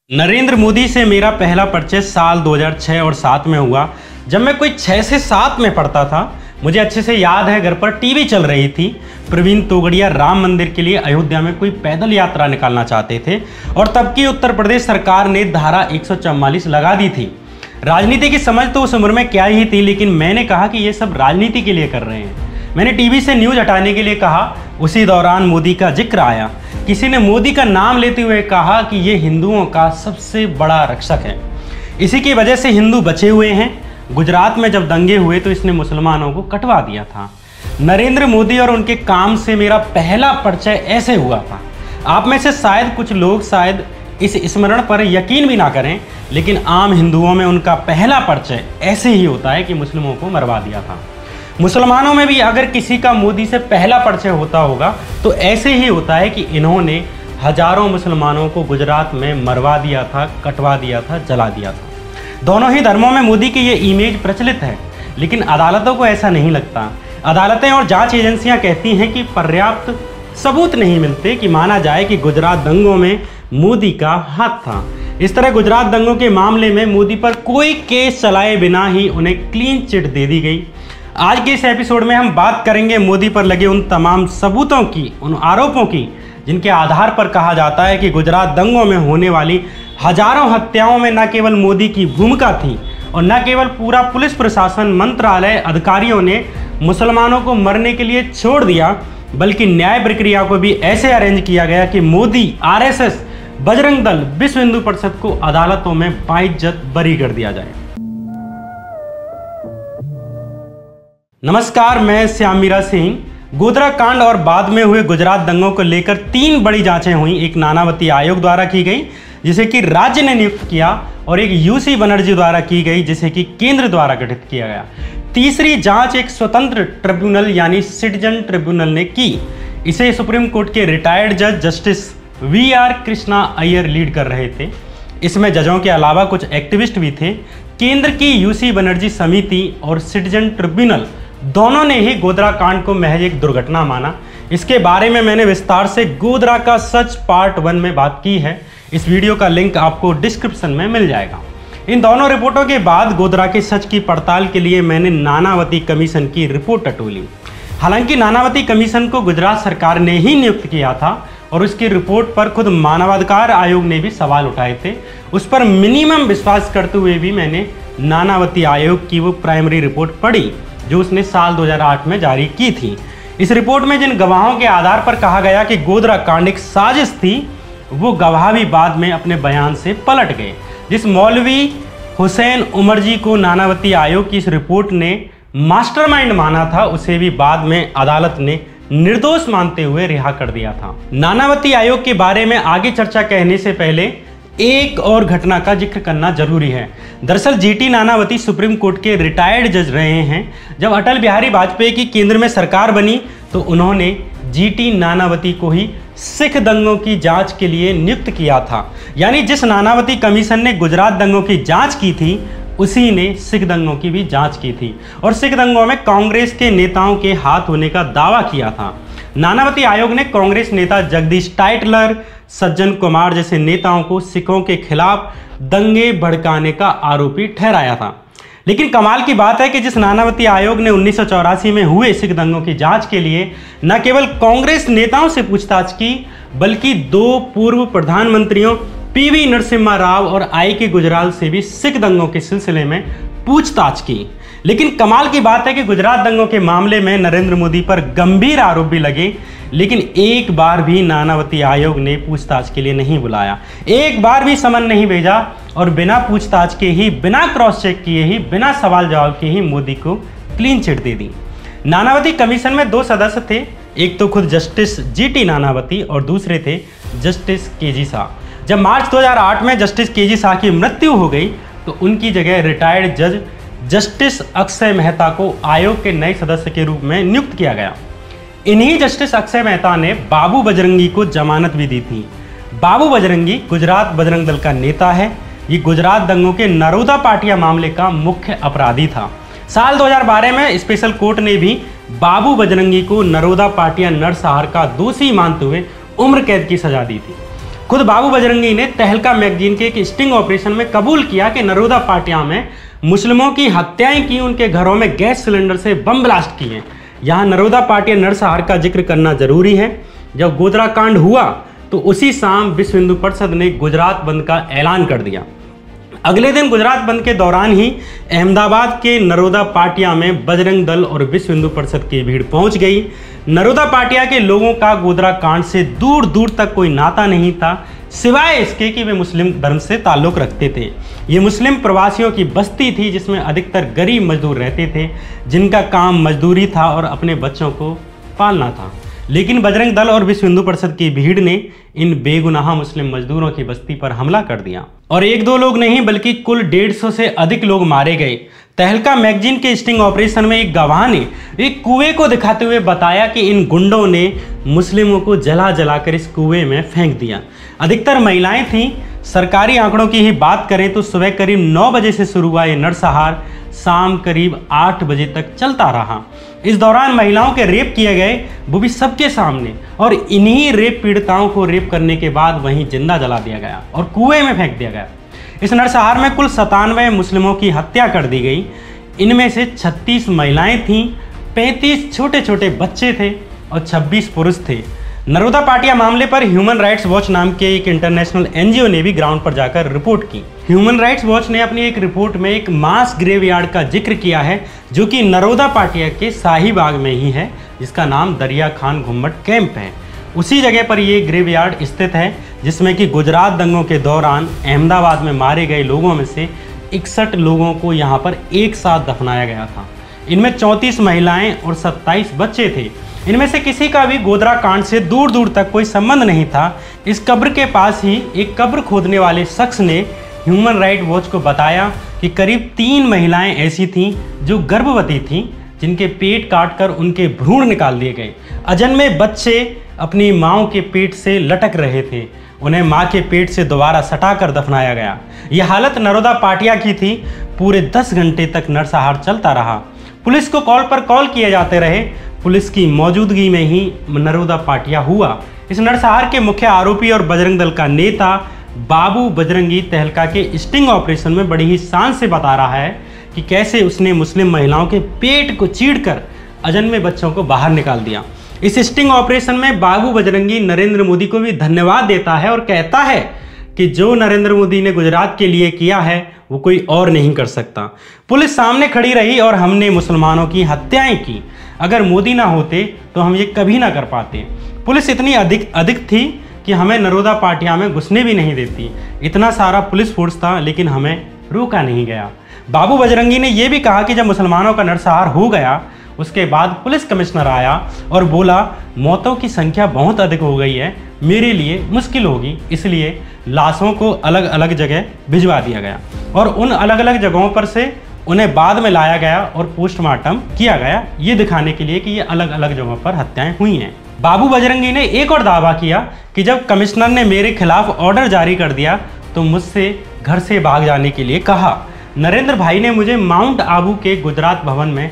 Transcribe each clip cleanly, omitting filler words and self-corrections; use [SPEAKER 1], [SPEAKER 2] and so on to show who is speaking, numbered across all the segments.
[SPEAKER 1] नरेंद्र मोदी से मेरा पहला परिचय साल 2006 और 7 में हुआ। जब मैं कोई 6 से 7 में पढ़ता था। मुझे अच्छे से याद है, घर पर टीवी चल रही थी। प्रवीण तोगड़िया राम मंदिर के लिए अयोध्या में कोई पैदल यात्रा निकालना चाहते थे और तब की उत्तर प्रदेश सरकार ने धारा 144 लगा दी थी। राजनीति की समझ तो उस उम्र में क्या ही थी, लेकिन मैंने कहा कि ये सब राजनीति के लिए कर रहे हैं। मैंने टीवी से न्यूज हटाने के लिए कहा। उसी दौरान मोदी का जिक्र आया। किसी ने मोदी का नाम लेते हुए कहा कि ये हिंदुओं का सबसे बड़ा रक्षक है, इसी की वजह से हिंदू बचे हुए हैं। गुजरात में जब दंगे हुए तो इसने मुसलमानों को कटवा दिया था। नरेंद्र मोदी और उनके काम से मेरा पहला परिचय ऐसे हुआ था। आप में से शायद कुछ लोग शायद इस स्मरण पर यकीन भी ना करें, लेकिन आम हिंदुओं में उनका पहला परिचय ऐसे ही होता है कि मुस्लिमों को मरवा दिया था। मुसलमानों में भी अगर किसी का मोदी से पहला परिचय होता होगा तो ऐसे ही होता है कि इन्होंने हजारों मुसलमानों को गुजरात में मरवा दिया था, कटवा दिया था, जला दिया था। दोनों ही धर्मों में मोदी की ये इमेज प्रचलित है, लेकिन अदालतों को ऐसा नहीं लगता। अदालतें और जांच एजेंसियां कहती हैं कि पर्याप्त सबूत नहीं मिलते कि माना जाए कि गुजरात दंगों में मोदी का हाथ था। इस तरह गुजरात दंगों के मामले में मोदी पर कोई केस चलाए बिना ही उन्हें क्लीन चिट दे दी गई। आज के इस एपिसोड में हम बात करेंगे मोदी पर लगे उन तमाम सबूतों की, उन आरोपों की, जिनके आधार पर कहा जाता है कि गुजरात दंगों में होने वाली हजारों हत्याओं में न केवल मोदी की भूमिका थी और न केवल पूरा पुलिस प्रशासन, मंत्रालय, अधिकारियों ने मुसलमानों को मरने के लिए छोड़ दिया, बल्कि न्याय प्रक्रिया को भी ऐसे अरेंज किया गया कि मोदी, आरएसएस, बजरंग दल, विश्व हिंदू परिषद को अदालतों में बाइज्जत बरी कर दिया जाए। नमस्कार, मैं श्याम मीरा सिंह। गोधरा कांड और बाद में हुए गुजरात दंगों को लेकर 3 बड़ी जांचें हुई। एक नानावती आयोग द्वारा की गई, जिसे कि राज्य ने नियुक्त किया, और एक यूसी बनर्जी द्वारा की गई, जिसे कि केंद्र द्वारा गठित किया गया। तीसरी जांच एक स्वतंत्र ट्रिब्यूनल यानी सिटीजन ट्रिब्यूनल ने की। इसे सुप्रीम कोर्ट के रिटायर्ड जज justice VR Krishna Iyer lead कर रहे थे। इसमें जजों के अलावा कुछ एक्टिविस्ट भी थे। केंद्र की यूसी बनर्जी समिति और सिटीजन ट्रिब्यूनल दोनों ने ही गोधरा कांड को महज एक दुर्घटना माना। इसके बारे में मैंने विस्तार से गोधरा का सच पार्ट 1 में बात की है। इस वीडियो का लिंक आपको डिस्क्रिप्शन में मिल जाएगा। इन दोनों रिपोर्टों के बाद गोधरा के सच की पड़ताल के लिए मैंने नानावती कमीशन की रिपोर्ट टटोली। हालांकि नानावती कमीशन को गुजरात सरकार ने ही नियुक्त किया था और उसकी रिपोर्ट पर खुद मानवाधिकार आयोग ने भी सवाल उठाए थे। उस पर मिनिमम विश्वास करते हुए भी मैंने नानावती आयोग की वो प्राइमरी रिपोर्ट पढ़ी जो उसने साल 2008 में जारी की थी। इस रिपोर्ट में जिन गवाहों के आधार पर कहा गया कि गोधरा कांड एक साजिश थी, वो गवाह भी बाद में अपने बयान से पलट गए। जिस मौलवी हुसैन उमर जी को नानावती आयोग की इस रिपोर्ट ने मास्टरमाइंड माना था, उसे भी बाद में अदालत ने निर्दोष मानते हुए रिहा कर दिया था। नानावती आयोग के बारे में आगे चर्चा कहने से पहले एक और घटना का जिक्र करना जरूरी है। दरअसल जीटी नानावती सुप्रीम कोर्ट के रिटायर्ड जज रहे हैं। जब अटल बिहारी वाजपेयी की केंद्र में सरकार बनी तो उन्होंने जीटी नानावती को ही सिख दंगों की जांच के लिए नियुक्त किया था। यानी जिस नानावती कमीशन ने गुजरात दंगों की जांच की थी, उसी ने सिख दंगों की भी जांच की थी और सिख दंगों में कांग्रेस के नेताओं के हाथ होने का दावा किया था। नानावती आयोग ने कांग्रेस नेता जगदीश टाइटलर, सज्जन कुमार जैसे नेताओं को सिखों के खिलाफ दंगे भड़काने का आरोपी ठहराया था। लेकिन कमाल की बात है कि जिस नानावती आयोग ने 1984 में हुए सिख दंगों की जांच के लिए न केवल कांग्रेस नेताओं से पूछताछ की, बल्कि 2 पूर्व प्रधानमंत्रियों पीवी नरसिम्हा राव और आई.के. गुजराल से भी सिख दंगों के सिलसिले में पूछताछ की। लेकिन कमाल की बात है कि गुजरात दंगों के मामले में नरेंद्र मोदी पर गंभीर आरोप भी लगे, लेकिन एक बार भी नानावती आयोग ने पूछताछ के लिए नहीं बुलाया, एक बार भी समन नहीं भेजा और बिना पूछताछ के ही, बिना क्रॉस चेक किए ही, बिना सवाल जवाब के ही मोदी को क्लीन चिट दे दी। नानावती कमीशन में 2 सदस्य थे। एक तो खुद जस्टिस जीटी नानावती और दूसरे थे जस्टिस केजी शाह। जब मार्च 2008 में जस्टिस केजी शाह की मृत्यु हो गई तो उनकी जगह रिटायर्ड जज जस्टिस अक्षय मेहता को आयोग के नए सदस्य के रूप में नियुक्त किया गया। इन्हीं जस्टिस अक्षय मेहता ने बाबू बजरंगी को जमानत भी दी थी। बाबू बजरंगी गुजरात बजरंग दल का नेता है। ये गुजरात दंगों के नरोदा पाटिया मामले का मुख्य अपराधी था। साल 2012 में स्पेशल कोर्ट ने भी बाबू बजरंगी को नरोदा पाटिया नरसंहार का दोषी मानते हुए उम्र कैद की सजा दी थी। खुद बाबू बजरंगी ने तहलका मैगजीन के एक स्टिंग ऑपरेशन में कबूल किया कि नरोदा पाटिया में मुस्लिमों की हत्याएं की, उनके घरों में गैस सिलेंडर से बम ब्लास्ट किए। यहाँ नरोदा पाटिया नरसंहार का जिक्र करना जरूरी है। जब गोधरा कांड हुआ तो उसी शाम विश्व हिंदू परिषद ने गुजरात बंद का ऐलान कर दिया। अगले दिन गुजरात बंद के दौरान ही अहमदाबाद के नरोदा पाटिया में बजरंग दल और विश्व हिंदू परिषद की भीड़ पहुंच गई। नरोदा पाटिया के लोगों का गोधरा कांड से दूर दूर तक कोई नाता नहीं था, सिवाय इसके कि वे मुस्लिम धर्म से ताल्लुक़ रखते थे। ये मुस्लिम प्रवासियों की बस्ती थी जिसमें अधिकतर गरीब मजदूर रहते थे, जिनका काम मजदूरी था और अपने बच्चों को पालना था। लेकिन बजरंग दल और विश्व हिंदू परिषद की भीड़ ने इन बेगुनाह मुस्लिम मजदूरों की बस्ती पर हमला कर दिया और एक दो लोग नहीं बल्कि कुल 150 से अधिक लोग मारे गए। तहलका मैगजीन के स्टिंग ऑपरेशन में एक गवाह ने एक कुएं को दिखाते हुए बताया कि इन गुंडों ने मुस्लिमों को जला जलाकर इस कुएं में फेंक दिया। अधिकतर महिलाएं थीं। सरकारी आंकड़ों की ही बात करें तो सुबह करीब 9 बजे से शुरू हुआ ये नरसंहार शाम करीब 8 बजे तक चलता रहा। इस दौरान महिलाओं के रेप किए गए, वो भी सबके सामने, और इन्हीं रेप पीड़िताओं को रेप करने के बाद वहीं जिंदा जला दिया गया और कुएं में फेंक दिया गया। इस नरसंहार में कुल 97 मुस्लिमों की हत्या कर दी गई। इनमें से 36 महिलाएं थीं, 35 छोटे छोटे बच्चे थे और 26 पुरुष थे। नरोदा पाटिया मामले पर ह्यूमन राइट्स वॉच नाम के एक इंटरनेशनल एनजीओ ने भी ग्राउंड पर जाकर रिपोर्ट की। ह्यूमन राइट्स वॉच ने अपनी एक रिपोर्ट में एक मास ग्रेवयार्ड का जिक्र किया है जो कि नरोदा पाटिया के शाहीबाग में ही है, जिसका नाम दरिया खान घुम्मट कैंप है। उसी जगह पर ये ग्रेवयार्ड स्थित है जिसमें कि गुजरात दंगों के दौरान अहमदाबाद में मारे गए लोगों में से 61 लोगों को यहाँ पर एक साथ दफनाया गया था। इनमें 34 महिलाएं और 27 बच्चे थे। इनमें से किसी का भी गोधरा कांड से दूर दूर तक कोई संबंध नहीं था। इस कब्र के पास ही एक कब्र खोदने वाले शख्स ने ह्यूमन राइट वॉच को बताया कि करीब 3 महिलाएं ऐसी थीं जो गर्भवती थीं, जिनके पेट काटकर उनके भ्रूण निकाल दिए गए। अजन्मे बच्चे अपनी माओ के पेट से लटक रहे थे, उन्हें माँ के पेट से दोबारा सटाकर दफनाया गया। यह हालत नरोदा पाटिया की थी। पूरे 10 घंटे तक नरसंहार चलता रहा। पुलिस को कॉल पर कॉल किए जाते रहे। पुलिस की मौजूदगी में ही नरोदा पाटिया हुआ। इस नरसंहार के मुख्य आरोपी और बजरंग दल का नेता बाबू बजरंगी तहलका के स्टिंग ऑपरेशन में बड़ी ही शान से बता रहा है कि कैसे उसने मुस्लिम महिलाओं के पेट को चीरकर अजन्मे बच्चों को बाहर निकाल दिया। इस स्टिंग ऑपरेशन में बाबू बजरंगी नरेंद्र मोदी को भी धन्यवाद देता है और कहता है कि जो नरेंद्र मोदी ने गुजरात के लिए किया है वो कोई और नहीं कर सकता। पुलिस सामने खड़ी रही और हमने मुसलमानों की हत्याएं की। अगर मोदी ना होते तो हम ये कभी ना कर पाते। पुलिस इतनी अधिक थी कि हमें नरोदा पाटिया में घुसने भी नहीं देती। इतना सारा पुलिस फोर्स था लेकिन हमें रोका नहीं गया। बाबू बजरंगी ने यह भी कहा कि जब मुसलमानों का नरसंहार हो गया उसके बाद पुलिस कमिश्नर आया और बोला मौतों की संख्या बहुत अधिक हो गई है, मेरे लिए मुश्किल होगी, इसलिए लाशों को अलग अलग जगह भिजवा दिया गया और उन अलग अलग जगहों पर से उन्हें बाद में लाया गया और पोस्टमार्टम किया गया, ये दिखाने के लिए कि ये अलग अलग जगहों पर हत्याएं हुई हैं। बाबू बजरंगी ने एक और दावा किया कि जब कमिश्नर ने मेरे खिलाफ ऑर्डर जारी कर दिया तो मुझसे घर से भाग जाने के लिए कहा। नरेंद्र भाई ने मुझे माउंट आबू के गुजरात भवन में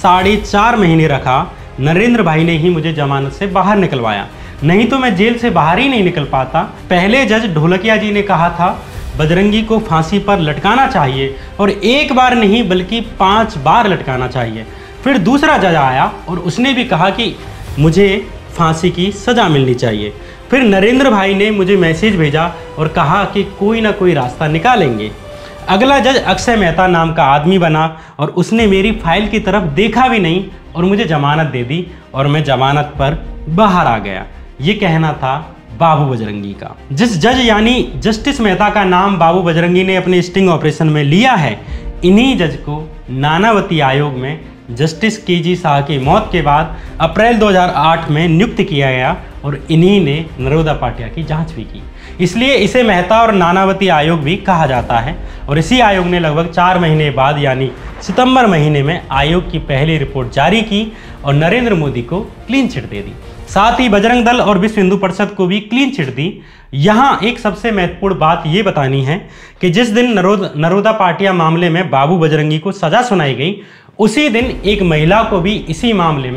[SPEAKER 1] 4.5 महीने रखा। नरेंद्र भाई ने ही मुझे जमानत से बाहर निकलवाया, नहीं तो मैं जेल से बाहर ही नहीं निकल पाता। पहले जज ढोलकिया जी ने कहा था बजरंगी को फांसी पर लटकाना चाहिए और एक बार नहीं बल्कि 5 बार लटकाना चाहिए। फिर दूसरा जज आया और उसने भी कहा कि मुझे फांसी की सज़ा मिलनी चाहिए। फिर नरेंद्र भाई ने मुझे मैसेज भेजा और कहा कि कोई ना कोई रास्ता निकालेंगे। अगला जज अक्षय मेहता नाम का आदमी बना और उसने मेरी फाइल की तरफ देखा भी नहीं और मुझे जमानत दे दी और मैं जमानत पर बाहर आ गया। ये कहना था बाबू बजरंगी का। जिस जज यानी जस्टिस मेहता का नाम बाबू बजरंगी ने अपने स्टिंग ऑपरेशन में लिया है, इन्हीं जज को नानावती आयोग में जस्टिस केजी शाह की मौत के बाद अप्रैल 2008 में नियुक्त किया गया और इन्हीं ने नरोदा पाटिया की जांच भी की। इसलिए इसे मेहता और नानावती आयोग भी कहा जाता है। और इसी आयोग ने लगभग 4 महीने बाद यानी सितंबर महीने में आयोग की पहली रिपोर्ट जारी की और नरेंद्र मोदी को क्लीन चिट दे दी। साथ ही बजरंग दल और विश्व हिंदू परिषद को भी क्लीन चिट दी। यहाँ एक सबसे महत्वपूर्ण बात ये बतानी है कि जिस दिन नरोदा पाटिया मामले में बाबू बजरंगी को सजा सुनाई गई, उसी दिन एक महिला को भी इसी मामले में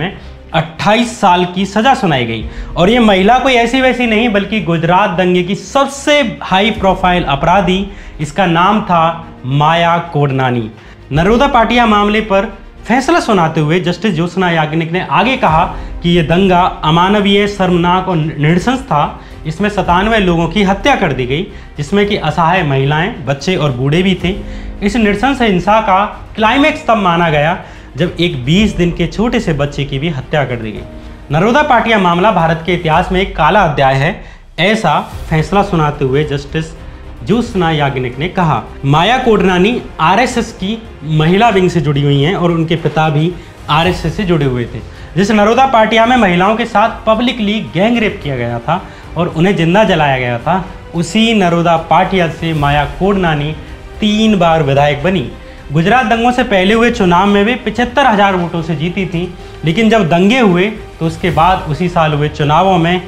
[SPEAKER 1] 28 साल की सजा सुनाई गई। और ये महिला कोई ऐसी वैसी नहीं बल्कि गुजरात दंगे की सबसे हाई प्रोफाइल अपराधी, इसका नाम था माया कोडनानी। नरोदा पाटिया मामले पर फैसला सुनाते हुए जस्टिस ज्योत्सना याग्निक ने आगे कहा कि यह दंगा अमानवीय, शर्मनाक और नृशंस था। इसमें 97 लोगों की हत्या कर दी गई, जिसमें कि असहाय महिलाएं, बच्चे और बूढ़े भी थे। इस नृशंस हिंसा का क्लाइमैक्स तब माना गया जब एक 20 दिन के छोटे से बच्चे की भी हत्या कर दी गई। नरोदा पाटिया मामला भारत के इतिहास में एक काला अध्याय है, ऐसा फैसला सुनाते हुए जस्टिस ज्योत्सना याग्निक ने कहा। माया कोडनानी आरएसएस की महिला विंग से जुड़ी हुई हैं और उनके पिता भी आरएसएस से जुड़े हुए थे। जिस नरोदा पाटिया में महिलाओं के साथ पब्लिकली गैंग रेप किया गया था और उन्हें जिंदा जलाया गया था, उसी नरोदा पाटिया से माया कोडनानी 3 बार विधायक बनी। गुजरात दंगों से पहले हुए चुनाव में वे 75,000 वोटों से जीती थी, लेकिन जब दंगे हुए तो उसके बाद उसी साल हुए चुनावों में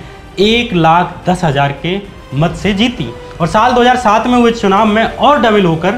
[SPEAKER 1] 1,10,000 के मत से जीती और साल 2007 में हुए चुनाव में और डबल होकर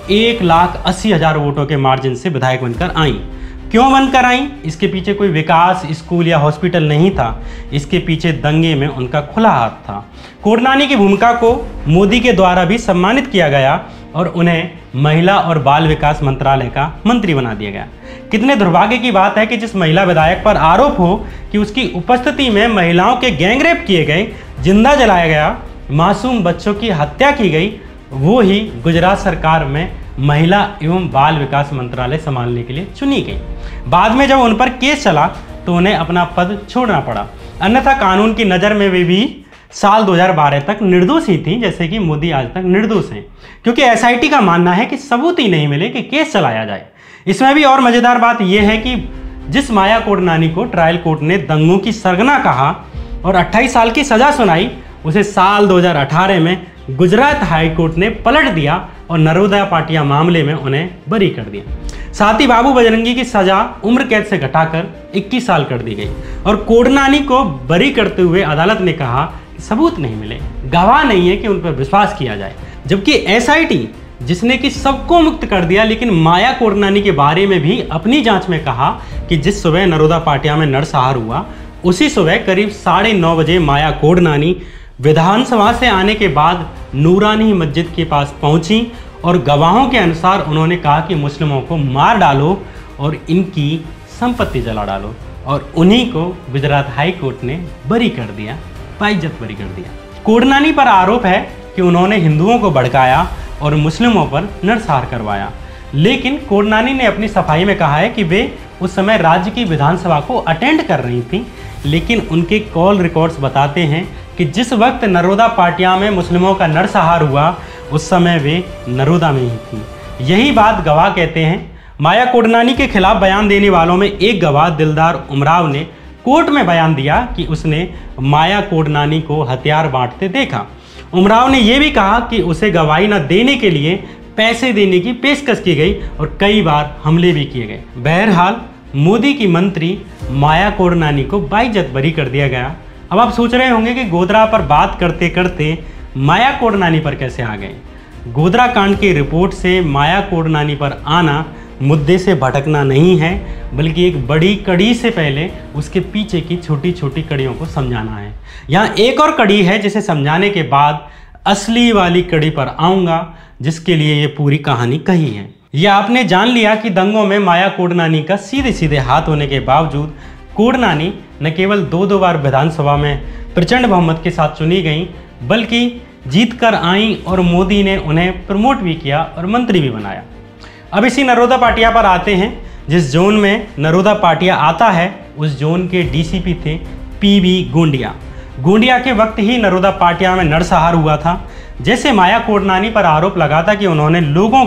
[SPEAKER 1] 1,80,000 वोटों के मार्जिन से विधायक बनकर आई। क्यों बनकर आई? इसके पीछे कोई विकास, स्कूल या हॉस्पिटल नहीं था, इसके पीछे दंगे में उनका खुला हाथ था। कोडनानी की भूमिका को मोदी के द्वारा भी सम्मानित किया गया और उन्हें महिला और बाल विकास मंत्रालय का मंत्री बना दिया गया। कितने दुर्भाग्य की बात है कि जिस महिला विधायक पर आरोप हो कि उसकी उपस्थिति में महिलाओं के गैंगरेप किए गए, जिंदा जलाया गया, मासूम बच्चों की हत्या की गई, वो ही गुजरात सरकार में महिला एवं बाल विकास मंत्रालय संभालने के लिए चुनी गई। बाद में जब उन पर केस चला तो उन्हें अपना पद छोड़ना पड़ा, अन्यथा कानून की नज़र में वे भी साल 2012 तक निर्दोष ही थी, जैसे कि मोदी आज तक निर्दोष हैं, क्योंकि एसआईटी का मानना है कि सबूत ही नहीं मिले कि केस चलाया जाए। इसमें भी और मज़ेदार बात यह है कि जिस माया कोडनानी को ट्रायल कोर्ट ने दंगों की सरगना कहा और 28 साल की सज़ा सुनाई, उसे साल 2018 में गुजरात हाई कोर्ट ने पलट दिया और नरोदा पाटिया मामले में उन्हें बरी कर दिया। साथ ही बाबू बजरंगी की सजा उम्र कैद से घटाकर 21 साल कर दी गई और कोडनानी को बरी करते हुए अदालत ने कहा कि सबूत नहीं मिले, गवाह नहीं है कि उन पर विश्वास किया जाए। जबकि एसआईटी जिसने कि सबको मुक्त कर दिया, लेकिन माया कोडनानी के बारे में भी अपनी जांच में कहा कि जिस सुबह नरोदा पाटिया में नरसंहार हुआ, उसी सुबह करीब 9:30 बजे माया कोडनानी विधानसभा से आने के बाद नूरानी मस्जिद के पास पहुंची और गवाहों के अनुसार उन्होंने कहा कि मुस्लिमों को मार डालो और इनकी संपत्ति जला डालो, और उन्हीं को गुजरात हाई कोर्ट ने बरी कर दिया, बाइज्जत बरी कर दिया। कोडनानी पर आरोप है कि उन्होंने हिंदुओं को भड़काया और मुस्लिमों पर नरसंहार करवाया, लेकिन कोडनानी ने अपनी सफाई में कहा है कि वे उस समय राज्य की विधानसभा को अटेंड कर रही थी, लेकिन उनके कॉल रिकॉर्ड्स बताते हैं कि जिस वक्त नरोदा पाटिया में मुस्लिमों का नरसंहार हुआ, उस समय वे नरोदा में ही थी। यही बात गवाह कहते हैं। माया कोडनानी के खिलाफ बयान देने वालों में एक गवाह दिलदार उमराव ने कोर्ट में बयान दिया कि उसने माया कोडनानी को हथियार बांटते देखा। उमराव ने यह भी कहा कि उसे गवाही न देने के लिए पैसे देने की पेशकश की गई और कई बार हमले भी किए गए। बहरहाल मोदी की मंत्री माया कोडनानी को बाइज्जत बरी कर दिया गया। अब आप सोच रहे होंगे कि गोधरा पर बात करते करते माया कोडनानी पर कैसे आ गए। गोधरा कांड की रिपोर्ट से माया कोडनानी पर आना मुद्दे से भटकना नहीं है, बल्कि एक बड़ी कड़ी से पहले उसके पीछे की छोटी छोटी कड़ियों को समझाना है। यहाँ एक और कड़ी है जिसे समझाने के बाद असली वाली कड़ी पर आऊँगा, जिसके लिए ये पूरी कहानी कही है। यह आपने जान लिया कि दंगों में माया कोडनानी का सीधे सीधे हाथ होने के बावजूद कोडनानी न केवल 2 बार विधानसभा में प्रचंड बहुमत के साथ चुनी गई, बल्कि जीत कर आई और मोदी ने उन्हें प्रमोट भी किया और मंत्री भी बनाया। अब इसी नरोदा पाटिया पर आते हैं। जिस जोन में नरोदा पाटिया आता है, उस जोन के डीसीपी थे पीबी गोंडिया। गोंडिया के वक्त ही नरोदा पाटिया में नरसंहार हुआ था। जैसे माया कोडनानी पर आरोप लगा था कि उन्होंने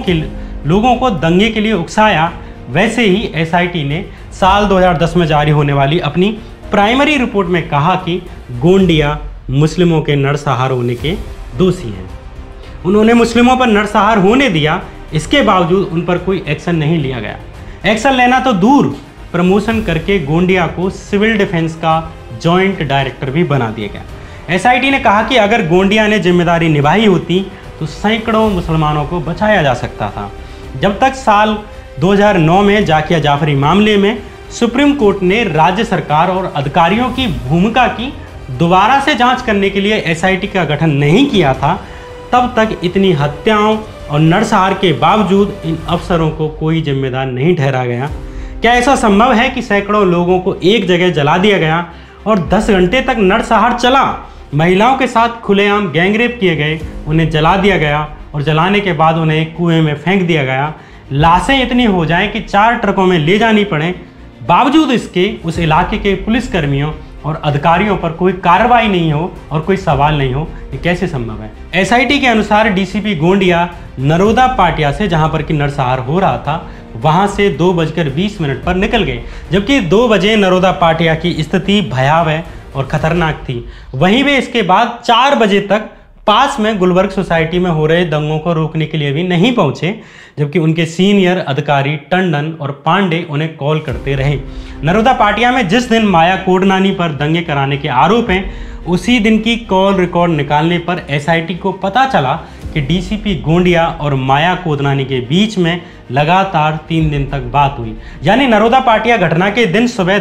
[SPEAKER 1] लोगों को दंगे के लिए उकसाया, वैसे ही एसआईटी ने साल 2010 में जारी होने वाली अपनी प्राइमरी रिपोर्ट में कहा कि गोंडिया मुस्लिमों के नरसंहार होने के दोषी हैं। उन्होंने मुस्लिमों पर नरसंहार होने दिया, इसके बावजूद उन पर कोई एक्शन नहीं लिया गया। एक्शन लेना तो दूर, प्रमोशन करके गोंडिया को सिविल डिफेंस का जॉइंट डायरेक्टर भी बना दिया गया। एसआईटी ने कहा कि अगर गोंडिया ने जिम्मेदारी निभाई होती तो सैकड़ों मुसलमानों को बचाया जा सकता था। जब तक साल 2009 में जाकिया जाफरी मामले में सुप्रीम कोर्ट ने राज्य सरकार और अधिकारियों की भूमिका की दोबारा से जांच करने के लिए एसआईटी का गठन नहीं किया था, तब तक इतनी हत्याओं और नरसंहार के बावजूद इन अफसरों को कोई जिम्मेदार नहीं ठहरा गया। क्या ऐसा संभव है कि सैकड़ों लोगों को एक जगह जला दिया गया और 10 घंटे तक नरसंहार चला? महिलाओं के साथ खुलेआम गैंगरेप किए गए, उन्हें जला दिया गया और जलाने के बाद उन्हें एक कुएं में फेंक दिया गया। लाशें इतनी हो जाएं कि 4 ट्रकों में ले जानी पड़े, बावजूद इसके उस इलाके के पुलिसकर्मियों और अधिकारियों पर कोई कार्रवाई नहीं हो और कोई सवाल नहीं हो। ये कैसे संभव है? एसआईटी के अनुसार डीसीपी गोंडिया नरोदा पाटिया से, जहां पर कि नरसंहार हो रहा था, वहां से 2:20 पर निकल गए, जबकि 2 बजे नरोदा पाटिया की स्थिति भयावह और खतरनाक थी। वहीं वे इसके बाद 4 बजे तक पास में गुलबर्ग सोसाइटी में हो रहे दंगों को रोकने के लिए भी नहीं पहुंचे, जबकि उनके सीनियर अधिकारी टंडन और पांडे उन्हें कॉल करते रहे। नरोदा पाटिया में जिस दिन माया कोडनानी पर दंगे कराने के आरोप हैं, उसी दिन की कॉल रिकॉर्ड निकालने पर एसआईटी को पता चला कि डीसीपी गोंडिया और माया कोदनानी के बीच में लगातार 3 दिन तक बात हुई। यानी नरोदा पाटिया घटना के दिन सुबह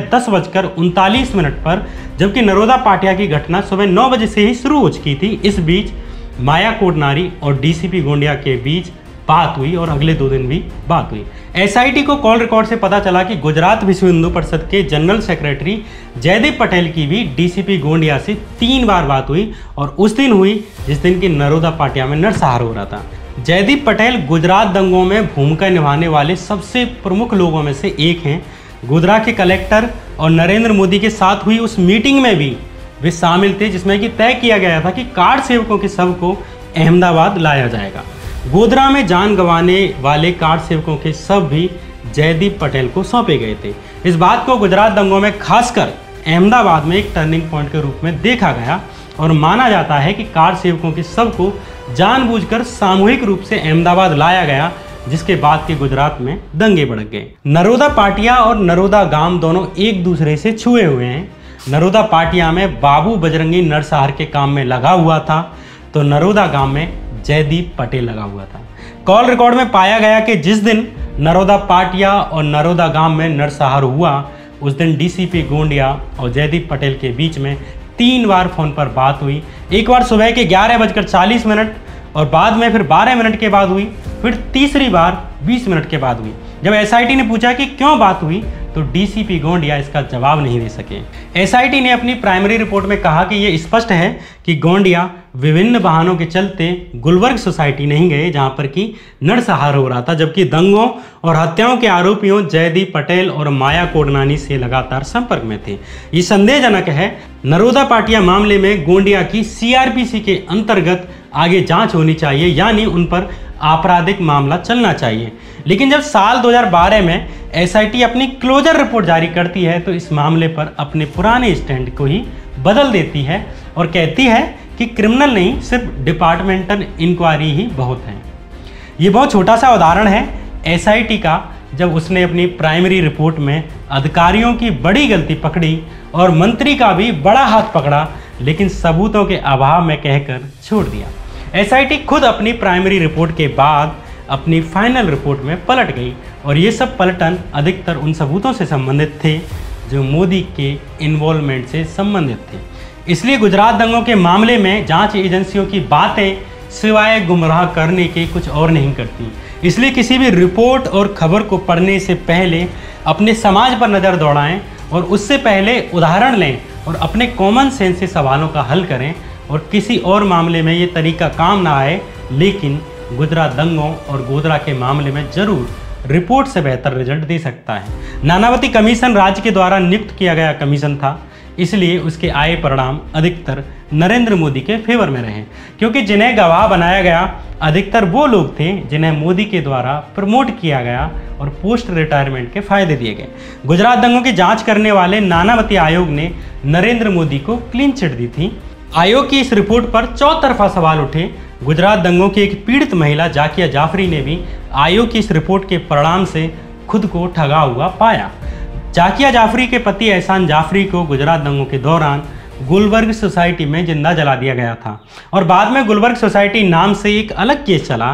[SPEAKER 1] 10:39 पर, जबकि नरोदा पाटिया की घटना सुबह 9 बजे से ही शुरू हो चुकी थी। इस बीच माया कोडनानी और डीसीपी गोंडिया के बीच बात हुई और अगले 2 दिन भी बात हुई। एसआईटी को कॉल रिकॉर्ड से पता चला कि गुजरात विश्व हिंदू परिषद के जनरल सेक्रेटरी जयदीप पटेल की भी डीसीपी गोंडिया से 3 बार बात हुई, और उस दिन हुई जिस दिन की नरोदा पाटिया में नरसंहार हो रहा था। जयदीप पटेल गुजरात दंगों में भूमिका निभाने वाले सबसे प्रमुख लोगों में से एक हैं। गोधरा के कलेक्टर और नरेंद्र मोदी के साथ हुई उस मीटिंग में भी वे शामिल थे, जिसमें कि तय किया गया था कि कार सेवकों के शव को अहमदाबाद लाया जाएगा। गोधरा में जान गंवाने वाले कार सेवकों के शव भी जयदीप पटेल को सौंपे गए थे। इस बात को गुजरात दंगों में खासकर अहमदाबाद में एक टर्निंग पॉइंट के रूप में देखा गया, और माना जाता है कि कार सेवकों के शव को जानबूझकर सामूहिक रूप से अहमदाबाद लाया गया, जिसके बाद के गुजरात में दंगे भड़क गए। नरोदा पाटिया और नरोदा गांव दोनों एक दूसरे से छुए हुए हैं। नरोदा पाटिया में बाबू बजरंगी नरसंहार के काम में लगा हुआ था, तो नरोदा गांव में जयदीप पटेल लगा हुआ था। कॉल रिकॉर्ड में पाया गया कि जिस दिन नरोदा पाटिया और नरोदा गांव में नरसंहार हुआ, उस दिन डीसीपी गोंडिया और जयदीप पटेल के बीच में 3 बार फोन पर बात हुई। एक बार सुबह के 11:40 और बाद में फिर 12 मिनट के बाद हुई, फिर तीसरी बार 20 मिनट के बाद हुई। जब एसआईटी ने पूछा कि क्यों बात हुई, तो डीसीपी गोंडिया इसका जवाब नहीं दे सके। एसआईटी ने अपनी प्राइमरी रिपोर्ट में कहा कि यह स्पष्ट है कि गोंडिया विभिन्न बहानों के चलते गुलबर्ग सोसाइटी नहीं गए, जहां पर कि नरसंहार हो रहा था, जबकि दंगों और हत्याओं के आरोपियों जयदीप पटेल और माया कोडनानी से लगातार संपर्क में थे। ये संदेहजनक है। नरोदा पाटिया मामले में गोंडिया की सीआरपीसी के अंतर्गत आगे जांच होनी चाहिए, यानी उन पर आपराधिक मामला चलना चाहिए। लेकिन जब साल 2012 में एसआईटी अपनी क्लोजर रिपोर्ट जारी करती है, तो इस मामले पर अपने पुराने स्टैंड को ही बदल देती है और कहती है कि क्रिमिनल नहीं, सिर्फ डिपार्टमेंटल इंक्वायरी ही बहुत है। ये बहुत छोटा सा उदाहरण है एसआईटी का, जब उसने अपनी प्राइमरी रिपोर्ट में अधिकारियों की बड़ी गलती पकड़ी और मंत्री का भी बड़ा हाथ पकड़ा, लेकिन सबूतों के अभाव में कहकर छोड़ दिया। एसआईटी खुद अपनी प्राइमरी रिपोर्ट के बाद अपनी फाइनल रिपोर्ट में पलट गई, और ये सब पलटन अधिकतर उन सबूतों से संबंधित थे जो मोदी के इन्वॉल्वमेंट से संबंधित थे। इसलिए गुजरात दंगों के मामले में जांच एजेंसियों की बातें सिवाय गुमराह करने के कुछ और नहीं करती। इसलिए किसी भी रिपोर्ट और खबर को पढ़ने से पहले अपने समाज पर नज़र दौड़ाएं, और उससे पहले उदाहरण लें और अपने कॉमन सेंस से सवालों का हल करें। और किसी और मामले में ये तरीका काम ना आए, लेकिन गुजरात दंगों और गोधरा के मामले में जरूर रिपोर्ट से बेहतर रिजल्ट दे सकता है। नानावती कमीशन राज्य के द्वारा नियुक्त किया गया कमीशन था, इसलिए उसके आए परिणाम अधिकतर नरेंद्र मोदी के फेवर में रहे, क्योंकि जिन्हें गवाह बनाया गया अधिकतर वो लोग थे जिन्हें मोदी के द्वारा प्रमोट किया गया और पोस्ट रिटायरमेंट के फायदे दिए गए। गुजरात दंगों की जांच करने वाले नानावती आयोग ने नरेंद्र मोदी को क्लीन चिट दी थी। आयोग की इस रिपोर्ट पर चौतरफा सवाल उठे। गुजरात दंगों की एक पीड़ित महिला जाकिया जाफरी ने भी आयोग की इस रिपोर्ट के परिणाम से खुद को ठगा हुआ पाया। जाकिया जाफरी के पति एहसान जाफरी को गुजरात दंगों के दौरान गुलबर्ग सोसाइटी में जिंदा जला दिया गया था, और बाद में गुलबर्ग सोसाइटी नाम से एक अलग केस चला,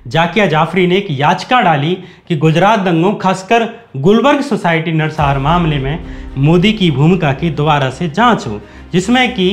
[SPEAKER 1] जाकिया जाफरी ने एक याचिका डाली कि गुजरात दंगों खासकर गुलबर्ग सोसाइटी नरसंहार मामले में मोदी की भूमिका की दोबारा से जांच हो, जिसमें कि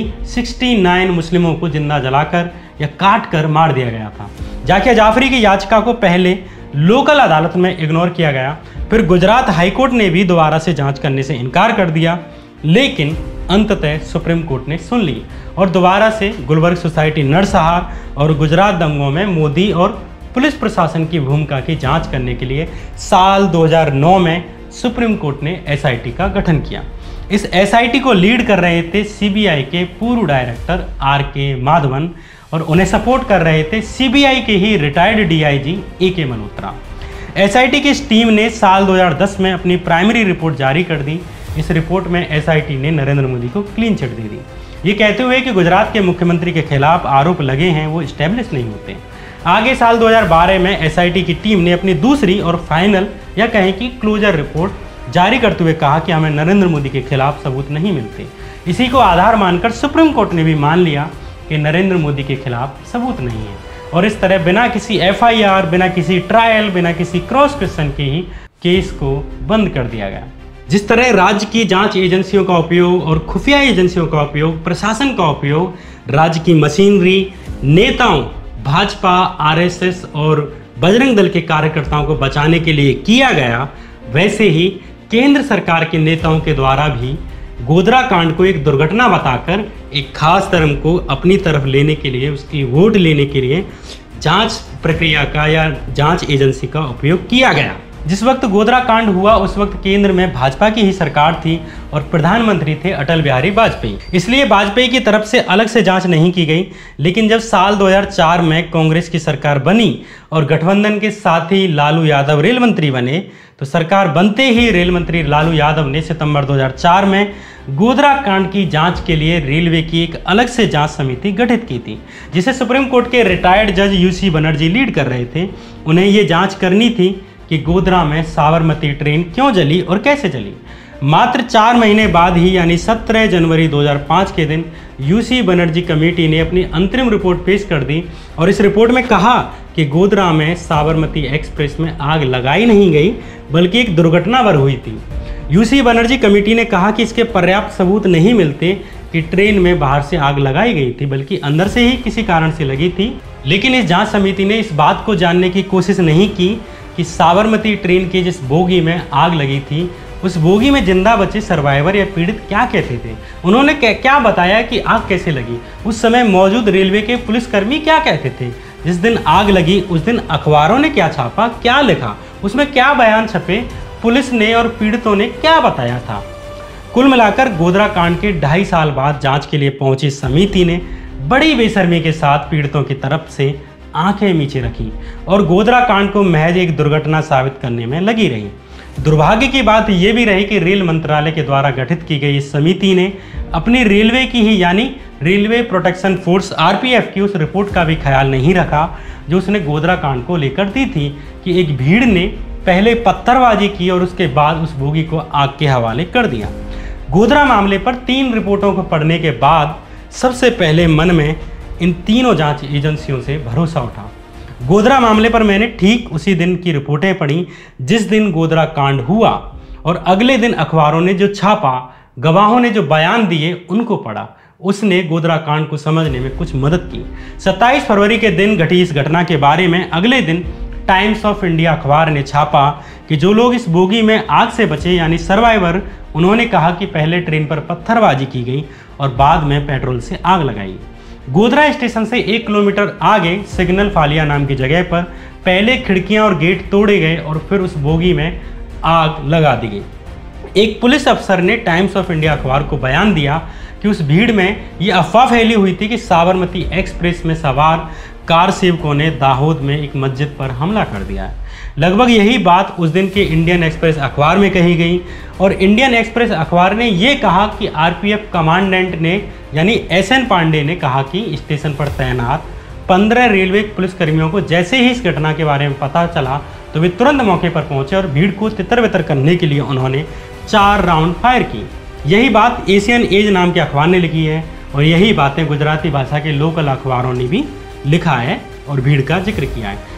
[SPEAKER 1] 69 मुस्लिमों को जिंदा जलाकर या काट कर मार दिया गया था। जाकिया जाफरी की याचिका को पहले लोकल अदालत में इग्नोर किया गया, फिर गुजरात हाईकोर्ट ने भी दोबारा से जांच करने से इनकार कर दिया, लेकिन अंततः सुप्रीम कोर्ट ने सुन ली और दोबारा से गुलबर्ग सोसाइटी नरसंहार और गुजरात दंगों में मोदी और पुलिस प्रशासन की भूमिका की जांच करने के लिए साल 2009 में सुप्रीम कोर्ट ने एसआईटी का गठन किया। इस एसआईटी को लीड कर रहे थे सीबीआई के पूर्व डायरेक्टर आर.के. माधवन और उन्हें सपोर्ट कर रहे थे सीबीआई के ही retired DIG AK. Malhotra. SIT की इस टीम ने साल 2010 में अपनी प्राइमरी रिपोर्ट जारी कर दी। इस रिपोर्ट में एसआईटी ने नरेंद्र मोदी को क्लीन चिट दे दी, ये कहते हुए कि गुजरात के मुख्यमंत्री के खिलाफ आरोप लगे हैं वो स्टैब्लिश नहीं होते। आगे साल 2012 में एसआईटी की टीम ने अपनी दूसरी और फाइनल या कहें कि क्लोजर रिपोर्ट जारी करते हुए कहा कि हमें नरेंद्र मोदी के खिलाफ सबूत नहीं मिलते। इसी को आधार मानकर सुप्रीम कोर्ट ने भी मान लिया कि नरेंद्र मोदी के खिलाफ सबूत नहीं है और इस तरह बिना किसी एफआईआर, बिना किसी ट्रायल, बिना किसी क्रॉस क्वेश्चन के ही केस को बंद कर दिया गया। जिस तरह राज्य की जांच एजेंसियों का उपयोग और खुफिया एजेंसियों का उपयोग, प्रशासन का उपयोग राज्य की मशीनरी, नेताओं, भाजपा, आरएसएस और बजरंग दल के कार्यकर्ताओं को बचाने के लिए किया गया, वैसे ही केंद्र सरकार के नेताओं के द्वारा भी गोधरा कांड को एक दुर्घटना बताकर एक खास धर्म को अपनी तरफ लेने के लिए, उसकी वोट लेने के लिए जांच प्रक्रिया का या जांच एजेंसी का उपयोग किया गया। जिस वक्त गोधरा कांड हुआ उस वक्त केंद्र में भाजपा की ही सरकार थी और प्रधानमंत्री थे अटल बिहारी वाजपेयी, इसलिए वाजपेयी की तरफ से अलग से जांच नहीं की गई। लेकिन जब साल 2004 में कांग्रेस की सरकार बनी और गठबंधन के साथ ही लालू यादव रेल मंत्री बने, तो सरकार बनते ही रेल मंत्री लालू यादव ने सितंबर 2004 में गोधरा कांड की जांच के लिए रेलवे की एक अलग से जांच समिति गठित की थी, जिसे सुप्रीम कोर्ट के रिटायर्ड जज यूसी बनर्जी लीड कर रहे थे। उन्हें ये जांच करनी थी कि गोधरा में साबरमती ट्रेन क्यों जली और कैसे जली। मात्र 4 महीने बाद ही यानी 17 जनवरी 2005 के दिन यूसी बनर्जी कमेटी ने अपनी अंतरिम रिपोर्ट पेश कर दी और इस रिपोर्ट में कहा कि गोधरा में साबरमती एक्सप्रेस में आग लगाई नहीं गई बल्कि एक दुर्घटनावर हुई थी। यूसी बनर्जी कमेटी ने कहा कि इसके पर्याप्त सबूत नहीं मिलते कि ट्रेन में बाहर से आग लगाई गई थी, बल्कि अंदर से ही किसी कारण से लगी थी। लेकिन इस जांच समिति ने इस बात को जानने की कोशिश नहीं की कि साबरमती ट्रेन की जिस बोगी में आग लगी थी उस बोगी में जिंदा बचे सर्वाइवर या पीड़ित क्या कहते थे, उन्होंने क्या बताया कि आग कैसे लगी, उस समय मौजूद रेलवे के पुलिसकर्मी क्या कहते थे, जिस दिन आग लगी उस दिन अखबारों ने क्या छापा, क्या लिखा, उसमें क्या बयान छपे, पुलिस ने और पीड़ितों ने क्या बताया था। कुल मिलाकर गोधरा कांड के 2.5 साल बाद जांच के लिए पहुंची समिति ने बड़ी बेशर्मी के साथ पीड़ितों की तरफ से आंखें नीचे रखी और गोधरा कांड को महज एक दुर्घटना साबित करने में लगी रही। दुर्भाग्य की बात यह भी रही कि रेल मंत्रालय के द्वारा गठित की गई इस समिति ने अपनी रेलवे की ही यानी रेलवे प्रोटेक्शन फोर्स आरपीएफ की उस रिपोर्ट का भी ख्याल नहीं रखा जो उसने गोधरा कांड को लेकर दी थी कि एक भीड़ ने पहले पत्थरबाजी की और उसके बाद उस बोगी को आग के हवाले कर दिया। गोधरा मामले पर 3 रिपोर्टों को पढ़ने के बाद सबसे पहले मन में इन तीनों जांच एजेंसियों से भरोसा उठा। गोधरा मामले पर मैंने ठीक उसी दिन की रिपोर्टें पढ़ी जिस दिन गोधरा कांड हुआ और अगले दिन अखबारों ने जो छापा, गवाहों ने जो बयान दिए उनको पढ़ा। उसने गोधरा कांड को समझने में कुछ मदद की। 27 फरवरी के दिन घटी इस घटना के बारे में अगले दिन टाइम्स ऑफ इंडिया अखबार ने छापा कि जो लोग इस बोगी में आग से बचे यानी सर्वाइवर, उन्होंने कहा कि पहले ट्रेन पर पत्थरबाजी की गई और बाद में पेट्रोल से आग लगाई। गोधरा स्टेशन से 1 किलोमीटर आगे सिग्नल फालिया नाम की जगह पर पहले खिड़कियां और गेट तोड़े गए और फिर उस बोगी में आग लगा दी गई। एक पुलिस अफसर ने टाइम्स ऑफ इंडिया अखबार को बयान दिया कि उस भीड़ में ये अफवाह फैली हुई थी कि साबरमती एक्सप्रेस में सवार कारसेवकों ने दाहोद में एक मस्जिद पर हमला कर दिया है। लगभग यही बात उस दिन के इंडियन एक्सप्रेस अखबार में कही गई और इंडियन एक्सप्रेस अखबार ने ये कहा कि आरपीएफ कमांडेंट ने यानी एसएन पांडे ने कहा कि स्टेशन पर तैनात 15 रेलवे पुलिसकर्मियों को जैसे ही इस घटना के बारे में पता चला तो वे तुरंत मौके पर पहुंचे और भीड़ को तितर बितर करने के लिए उन्होंने 4 राउंड फायर की। यही बात एशियन एज नाम के अखबार ने लिखी है और यही बातें गुजराती भाषा के लोकल अखबारों ने भी लिखा है और भीड़ का जिक्र किया है।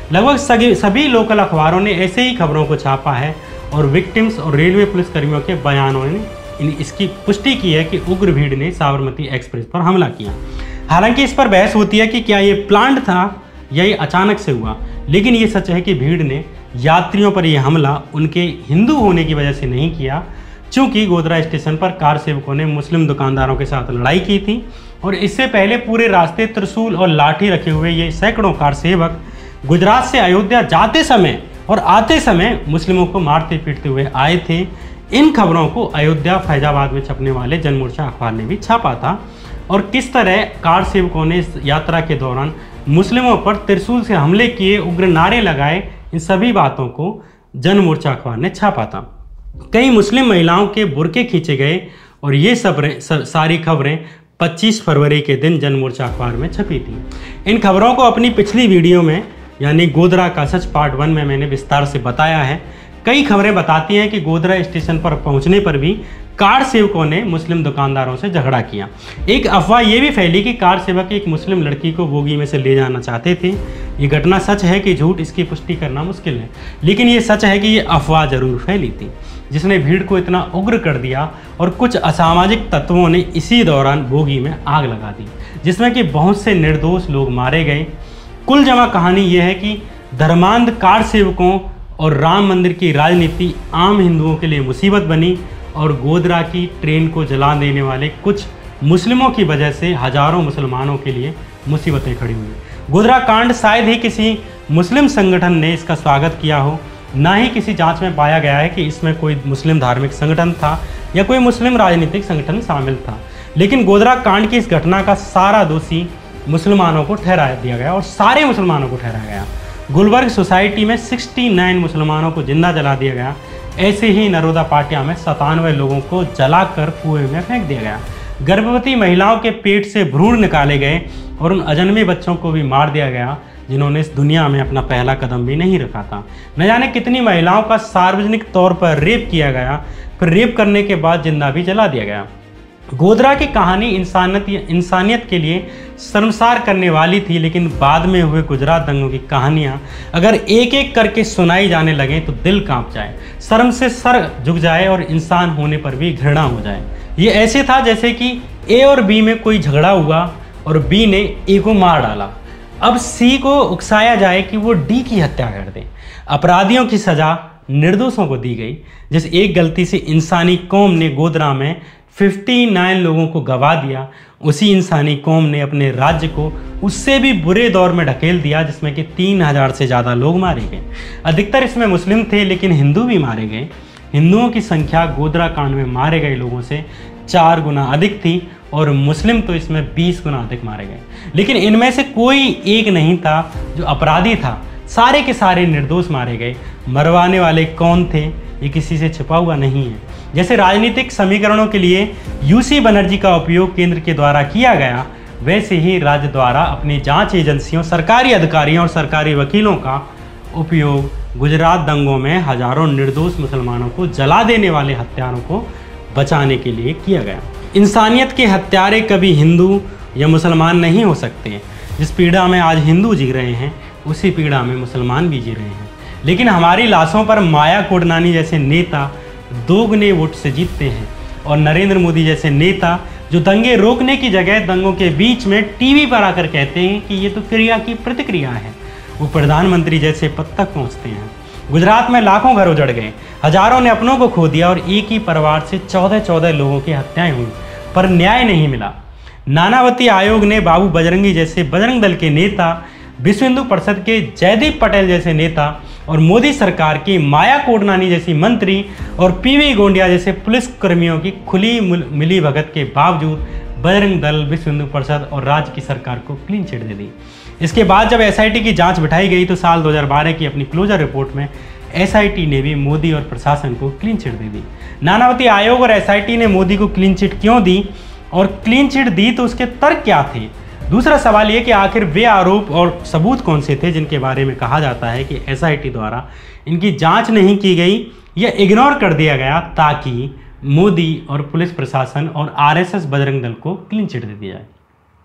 [SPEAKER 1] लगभग सभी लोकल अखबारों ने ऐसे ही खबरों को छापा है और विक्टिम्स और रेलवे पुलिस कर्मियों के बयानों ने इसकी पुष्टि की है कि उग्र भीड़ ने साबरमती एक्सप्रेस पर हमला किया। हालांकि इस पर बहस होती है कि क्या ये प्लान्ड था या ये अचानक से हुआ, लेकिन ये सच है कि भीड़ ने यात्रियों पर यह हमला उनके हिंदू होने की वजह से नहीं किया, चूँकि गोधरा स्टेशन पर कार सेवकों ने मुस्लिम दुकानदारों के साथ लड़ाई की थी और इससे पहले पूरे रास्ते त्रिशूल और लाठी रखे हुए ये सैकड़ों कार सेवक गुजरात से अयोध्या जाते समय और आते समय मुस्लिमों को मारते पीटते हुए आए थे। इन खबरों को अयोध्या फैजाबाद में छपने वाले जनमोर्चा अखबार ने भी छापा था और किस तरह कार सेवकों ने इस यात्रा के दौरान मुस्लिमों पर त्रिशूल से हमले किए, उग्र नारे लगाए, इन सभी बातों को जनमोर्चा अखबार ने छापा था। कई मुस्लिम महिलाओं के बुरके खींचे गए और ये सारी खबरें 25 फरवरी के दिन जनमोर्चा अखबार में छपी थी। इन खबरों को अपनी पिछली वीडियो में यानी गोधरा का सच पार्ट 1 में मैंने विस्तार से बताया है। कई खबरें बताती हैं कि गोधरा स्टेशन पर पहुंचने पर भी कार सेवकों ने मुस्लिम दुकानदारों से झगड़ा किया। एक अफवाह ये भी फैली कि कार सेवक एक मुस्लिम लड़की को बोगी में से ले जाना चाहते थे। ये घटना सच है कि झूठ, इसकी पुष्टि करना मुश्किल है, लेकिन ये सच है कि ये अफवाह जरूर फैली थी जिसने भीड़ को इतना उग्र कर दिया और कुछ असामाजिक तत्वों ने इसी दौरान बोगी में आग लगा दी, जिसमें कि बहुत से निर्दोष लोग मारे गए। कुल जमा कहानी यह है कि धर्मांध कार सेवकों और राम मंदिर की राजनीति आम हिंदुओं के लिए मुसीबत बनी और गोधरा की ट्रेन को जला देने वाले कुछ मुस्लिमों की वजह से हजारों मुसलमानों के लिए मुसीबतें खड़ी हुई। गोधरा कांड शायद ही किसी मुस्लिम संगठन ने इसका स्वागत किया हो, ना ही किसी जांच में पाया गया है कि इसमें कोई मुस्लिम धार्मिक संगठन था या कोई मुस्लिम राजनीतिक संगठन शामिल था। लेकिन गोधरा कांड की इस घटना का सारा दोषी मुसलमानों को ठहरा दिया गया और सारे मुसलमानों को ठहराया गया। गुलबर्ग सोसाइटी में 69 मुसलमानों को जिंदा जला दिया गया। ऐसे ही नरोदा पाटिया में 97 लोगों को जलाकर कुएं में फेंक दिया गया। गर्भवती महिलाओं के पेट से भ्रूण निकाले गए और उन अजन्मे बच्चों को भी मार दिया गया जिन्होंने इस दुनिया में अपना पहला कदम भी नहीं रखा था। न जाने कितनी महिलाओं का सार्वजनिक तौर पर रेप किया गया, फिर रेप करने के बाद जिंदा भी जला दिया गया। गोधरा की कहानी इंसानियत के लिए शर्मसार करने वाली थी, लेकिन बाद में हुए गुजरात दंगों की कहानियां अगर एक एक करके सुनाई जाने लगे तो दिल कांप जाए, शर्म से सर झुक जाए और इंसान होने पर भी घृणा हो जाए। ये ऐसे था जैसे कि ए और बी में कोई झगड़ा हुआ और बी ने ए को मार डाला। अब सी को उकसाया जाए कि वो डी की हत्या कर दे। अपराधियों की सजा निर्दोषों को दी गई। जिस एक गलती से इंसानी कौम ने गोधरा में 59 लोगों को गवा दिया, उसी इंसानी कौम ने अपने राज्य को उससे भी बुरे दौर में ढकेल दिया जिसमें कि 3000 से ज़्यादा लोग मारे गए। अधिकतर इसमें मुस्लिम थे, लेकिन हिंदू भी मारे गए। हिंदुओं की संख्या गोधरा कांड में मारे गए लोगों से 4 गुना अधिक थी और मुस्लिम तो इसमें 20 गुना अधिक मारे गए। लेकिन इनमें से कोई एक नहीं था जो अपराधी था, सारे के सारे निर्दोष मारे गए। मरवाने वाले कौन थे ये किसी से छिपा हुआ नहीं है। जैसे राजनीतिक समीकरणों के लिए यूसी बनर्जी का उपयोग केंद्र के द्वारा किया गया, वैसे ही राज्य द्वारा अपनी जांच एजेंसियों, सरकारी अधिकारियों और सरकारी वकीलों का उपयोग गुजरात दंगों में हजारों निर्दोष मुसलमानों को जला देने वाले हत्यारों को बचाने के लिए किया गया। इंसानियत के हत्यारे कभी हिंदू या मुसलमान नहीं हो सकते। जिस पीड़ा में आज हिंदू जी रहे हैं, उसी पीड़ा में मुसलमान भी जी रहे हैं। लेकिन हमारी लाशों पर माया कोडनानी जैसे नेता दोगुने वोट से जीतते हैं और नरेंद्र मोदी जैसे नेता जो दंगे रोकने की जगह दंगों के बीच में टीवी पर आकर कहते हैं कि ये तो क्रिया की प्रतिक्रिया है, वो प्रधानमंत्री जैसे पद तक पहुँचते हैं। गुजरात में लाखों घर उजड़ गए, हजारों ने अपनों को खो दिया और एक ही परिवार से 14 लोगों की हत्याएं हुई, पर न्याय नहीं मिला। नानावती आयोग ने बाबू बजरंगी जैसे बजरंग दल के नेता, विश्व हिंदू परिषद के जयदीप पटेल जैसे नेता और मोदी सरकार की माया कोडनानी जैसी मंत्री और पीवी गोंडिया जैसे पुलिस कर्मियों की खुली मिली भगत के बावजूद बजरंग दल, विश्व हिंदू परिषद और राज्य की सरकार को क्लीन चिट दे दी। इसके बाद जब एसआईटी की जांच बिठाई गई तो साल 2012 की अपनी क्लोजर रिपोर्ट में एसआईटी ने भी मोदी और प्रशासन को क्लीन चिट दे दी। नानावती आयोग और एसआईटी ने मोदी को क्लीन चिट क्यों दी और क्लीन चिट दी तो उसके तर्क क्या थे? दूसरा सवाल ये कि आखिर वे आरोप और सबूत कौन से थे जिनके बारे में कहा जाता है कि एसआईटी द्वारा इनकी जांच नहीं की गई या इग्नोर कर दिया गया ताकि मोदी और पुलिस प्रशासन और आरएसएस बजरंग दल को क्लीन चिट दे दी जाए।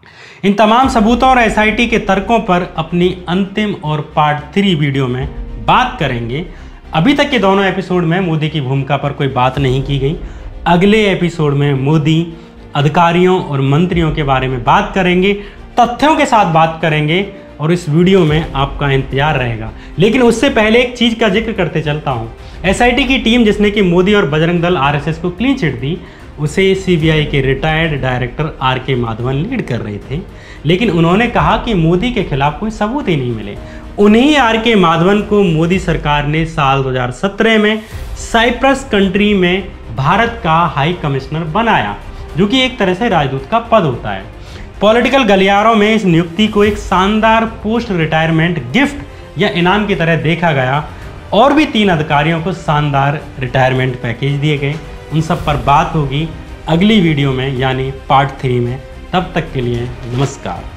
[SPEAKER 1] इन तमाम सबूतों और एसआईटी के तर्कों पर अपनी अंतिम और पार्ट 3 वीडियो में बात करेंगे। अभी तक के दोनों एपिसोड में मोदी की भूमिका पर कोई बात नहीं की गई। अगले एपिसोड में मोदी अधिकारियों और मंत्रियों के बारे में बात करेंगे, तथ्यों के साथ बात करेंगे और इस वीडियो में आपका इंतजार रहेगा। लेकिन उससे पहले एक चीज़ का जिक्र करते चलता हूँ। एसआईटी की टीम जिसने कि मोदी और बजरंग दल आरएसएस को क्लीन चिट दी, उसे सीबीआई के retired director RK. Madhavan lead कर रहे थे। लेकिन उन्होंने कहा कि मोदी के खिलाफ कोई सबूत ही नहीं मिले। उन्हीं आर.के. माधवन को मोदी सरकार ने साल 2017 में साइप्रस कंट्री में भारत का हाई कमिश्नर बनाया, जो कि एक तरह से राजदूत का पद होता है। पॉलिटिकल गलियारों में इस नियुक्ति को एक शानदार पोस्ट रिटायरमेंट गिफ्ट या इनाम की तरह देखा गया और भी 3 अधिकारियों को शानदार रिटायरमेंट पैकेज दिए गए। उन सब पर बात होगी अगली वीडियो में, यानी पार्ट 3 में। तब तक के लिए नमस्कार।